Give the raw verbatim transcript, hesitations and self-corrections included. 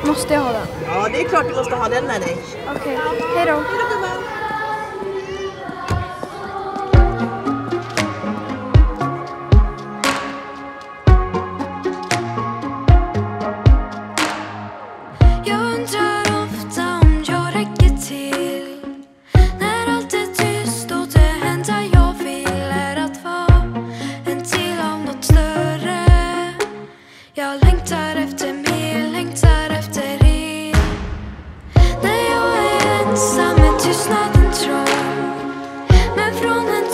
Måste jag ha den? Ja, det är klart du måste ha den med dig. Okej, hej då. Hej då, gumman. Jag undrar ofta om jag räcker till. När allt är tyst och det enda jag vill är att vara en del av något större. Jag längtar efter mer, längtar efter er. När jag är ensam är tystnaden trång. Men från en